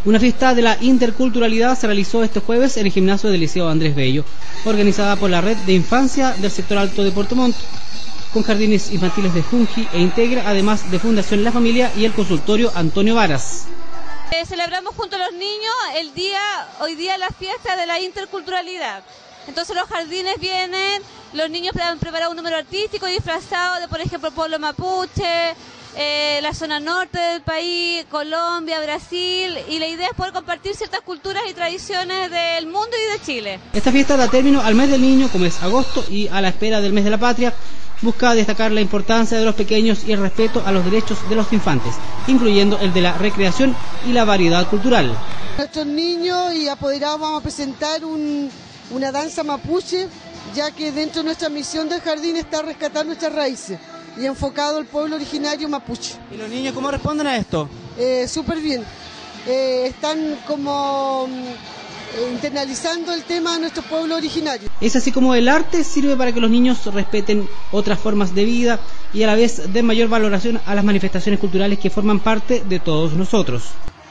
Una fiesta de la interculturalidad se realizó este jueves en el gimnasio del Liceo Andrés Bello, organizada por la Red de Infancia del Sector Alto de Puerto Montt, con jardines infantiles de Fungi e Integra, además de Fundación La Familia y el consultorio Antonio Varas. Celebramos junto a los niños hoy día la fiesta de la interculturalidad. Entonces los jardines vienen, los niños han preparado un número artístico disfrazado de, por ejemplo, el pueblo mapuche, la zona norte del país, Colombia, Brasil, y la idea es poder compartir ciertas culturas y tradiciones del mundo y de Chile. Esta fiesta da término al mes del niño, como es agosto, y a la espera del mes de la patria, busca destacar la importancia de los pequeños y el respeto a los derechos de los infantes, incluyendo el de la recreación y la variedad cultural. Nuestros niños y apoderados vamos a presentar una danza mapuche, ya que dentro de nuestra misión del jardín está rescatar nuestras raíces y enfocado al pueblo originario mapuche. ¿Y los niños cómo responden a esto? Súper bien. Están como internalizando el tema de nuestro pueblo originario. Es así como el arte sirve para que los niños respeten otras formas de vida y a la vez den mayor valoración a las manifestaciones culturales que forman parte de todos nosotros.